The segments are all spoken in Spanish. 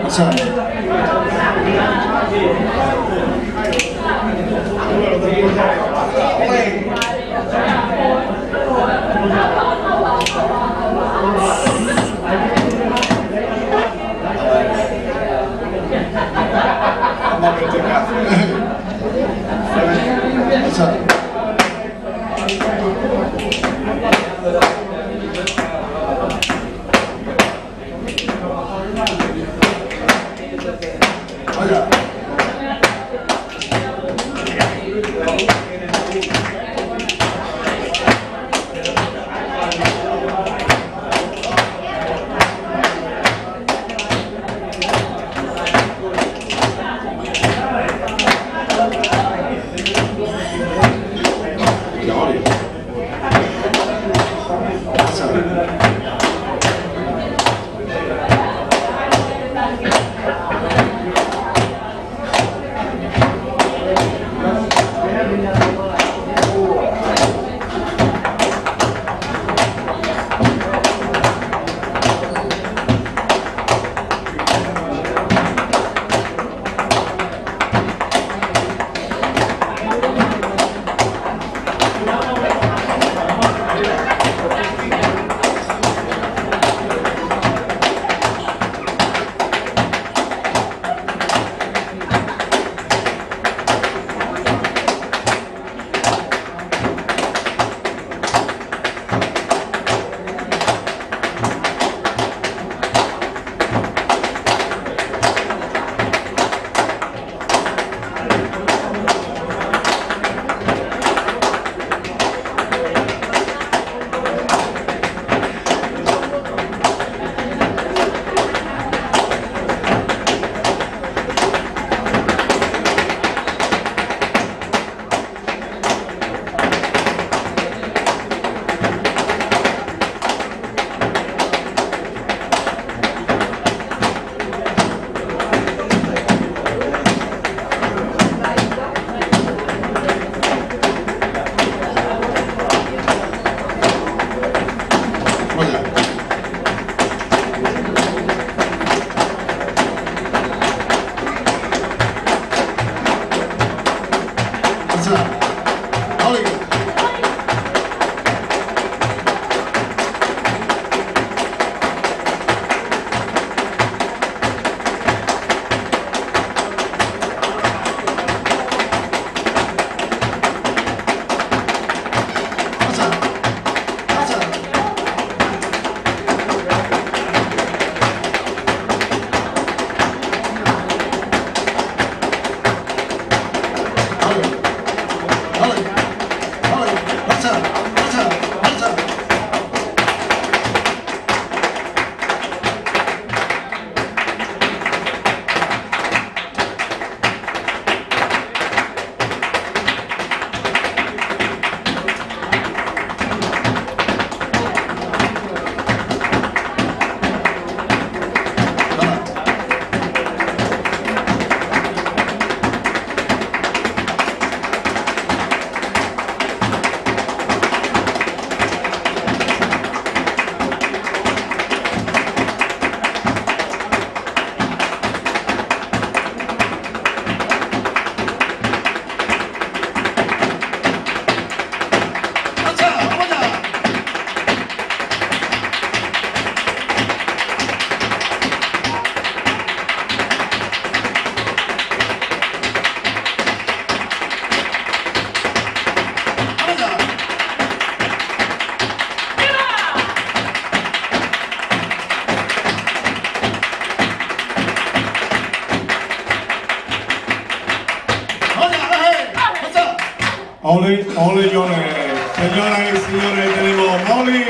Ole, ole, ole. Señoras y señores, tenemos Moli.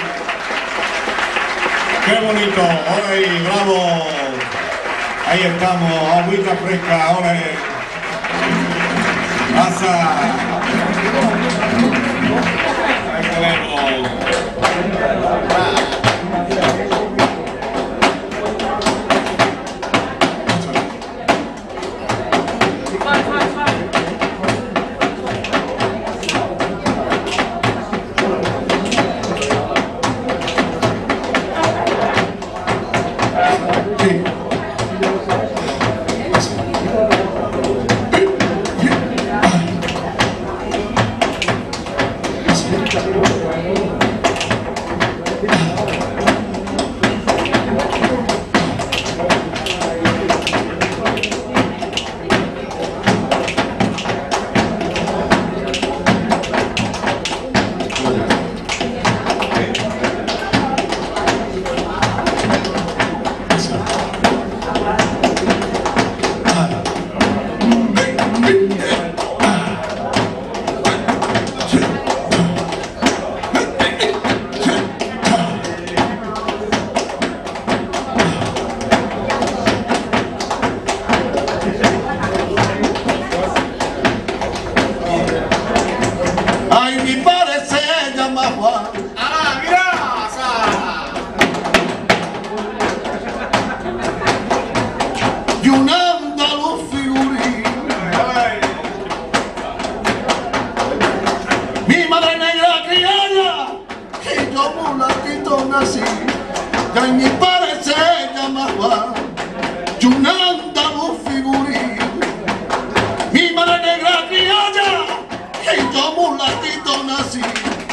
Qué bonito, ole, bravo. Ahí estamos, agüita fresca, ole. Pasa. Ahí tenemos. Ay, mi padre se llama Juan. ¡Alegrías! Y un andaluz figurín. Mi madre negra criolla y yo mulatito nací. Y mi padre se llama Juan. Y un andaluz figurín. Mi madre negra criolla y yo mulatito nací.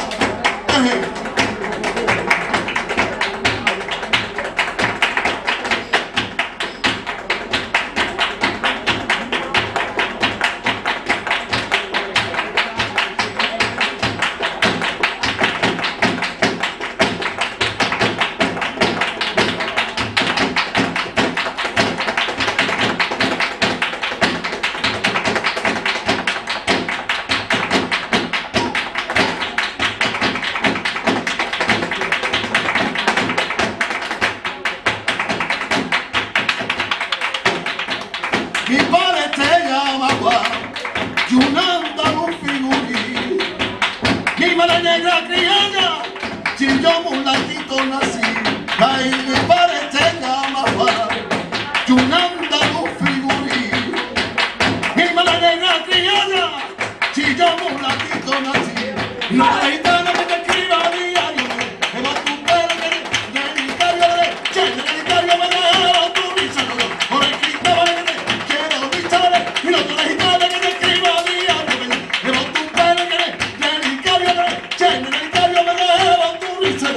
Mi padre se llama Juan, y un andaluz figurín. Mi madre negra criolla, si yo mulatito nací. Ay, mi padre se llama Juan, y un andaluz figurín. Mi madre negra criolla, si yo mulatito nací. No la gitana que te escriba a diario, me va tu pelo que de mi diario de diario me da tu risa, por el cristal y no te la gitana que te escriba a diario, me va tu pelo que de mi diario me da tu risa.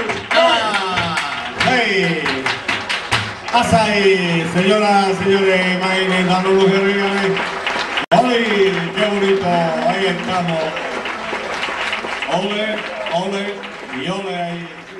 ¡Hey! Hasta ahí, señoras, señores, Maile, dando los guerrillas. ¡Ay, qué bonito! Ahí estamos. Ole, ole y ole ahí.